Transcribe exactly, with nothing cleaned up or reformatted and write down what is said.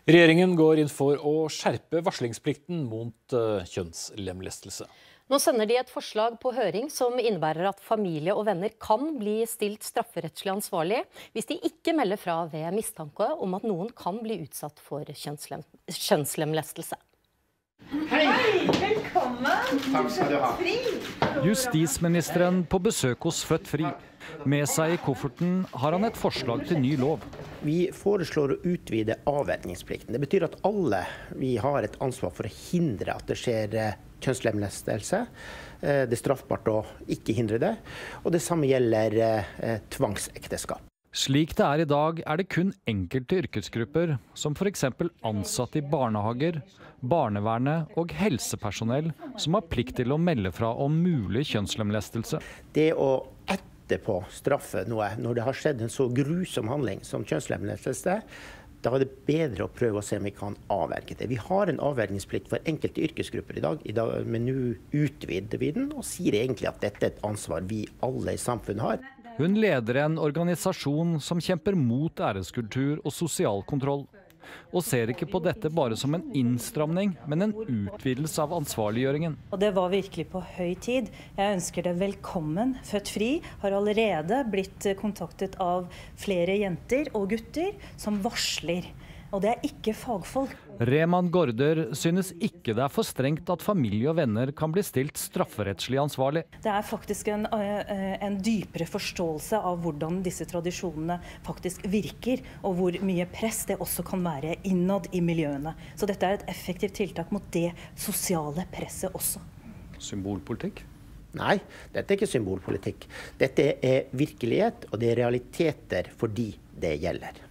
Regjeringen går inn for å skjerpe varslingsplikten mot uh, kjønnslemlestelse. Nå sender de et forslag på høring som innebærer at familie og venner kan bli stilt strafferettslig ansvarlig hvis de ikke melder fra ved mistanke om at noen kan bli utsatt for kjønnslem kjønnslemlestelse. Hei, velkommen! Takk skal du ha. Justisministeren på besøk hos Født Fri. Med seg i kofferten har han et forslag til ny lov. Vi foreslår å utvide avvergingsplikten. Det betyr at alle vi har et ansvar for å hindre at det skjer kjønnslemlestelse. Det er straffbart å ikke hindre det. Og det samme gjelder eh, tvangsekteskap. Slik det er i dag, er det kun enkelte yrkesgrupper, som for eksempel ansatte i barnehager, barnevernet og helsepersonell, som har plikt til å melde fra om mulig kjønnslemlestelse. Det å etterpå straffe noe når det har skjedd en så grusom handling som kjønnslemlestelse, da er det bedre å prøve å se om vi kan avverge det. Vi har en avvergingsplikt for enkelte yrkesgrupper i dag, i dag men nå utvider vi den og sier egentlig at dette er et ansvar vi alle i samfunnet har. Hun leder en organisasjon som kjemper mot æreskultur og sosial kontroll, og ser ikke på dette bare som en innstramning, men en utvidelse av ansvarliggjøringen. Og det var virkelig på høy tid. Jeg ønsker det velkommen. Født Fri har allerede blitt kontaktet av flere jenter og gutter som varsler. Og det er ikke fagfolk. Reman Gaarder synes ikke det er for strengt at familie og venner kan bli stilt strafferettslig ansvarlig. Det er faktisk en, en dypere forståelse av hvordan disse tradisjonene faktisk virker, og hvor mye press det også kan være innad i miljøene. Så dette er et effektivt tiltak mot det sosiale presset også. Symbolpolitikk? Nei, dette er ikke symbolpolitikk. Dette er virkelighet, og det er realiteter for de det gjelder.